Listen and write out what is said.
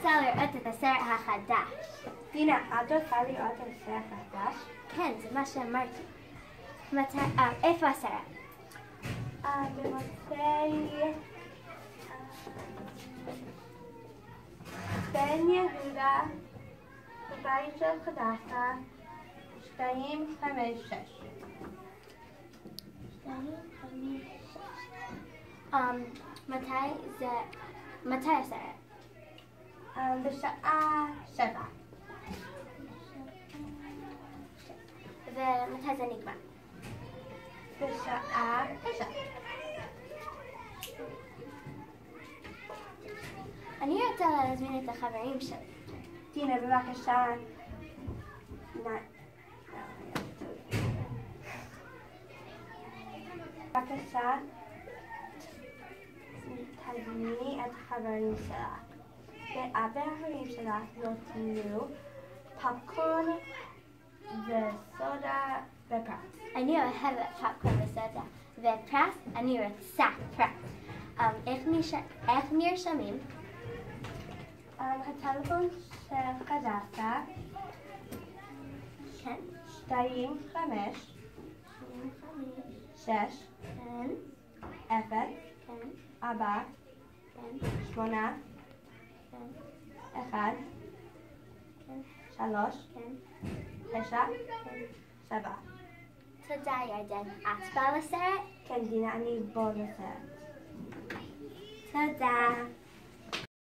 רוצה לראות את הסרט החדש. דינה, את רוצה לראות את הסרט החדש? כן, זה מה שאמרתי. איפה הסרט? במוצאי בן יהודה, בבית של חדשה, 256. מתי הסרט? בשעה 7. ומתי זה נגמר? בשעה 9. אני רוצה להזמין את החברים שלי. דינה, בבקשה. בבקשה, תזמיני את החברים שלך. ואת והחברים שלך נותנו פופקורן וסודה ופרס. אני אוהבת פופקורן וסודה ופרס, אני רוצה פרס. איך נרשמים? הטלפון של חדשה, כן. 25 6 כן. 0 כן. 4 כן. 8 כן. 1 כן. 3 כן. 9 7. תודה ירדן. את באה לסרט? כן, דינה, אני בוא לסרט. תודה.